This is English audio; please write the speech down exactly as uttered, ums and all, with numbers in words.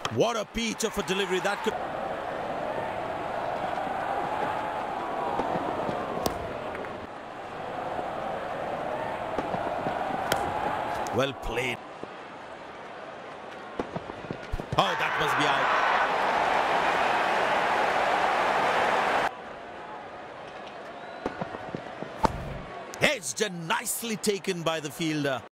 What a peach of a delivery that could... Well played. Oh, that must be out. Edged and nicely taken by the fielder.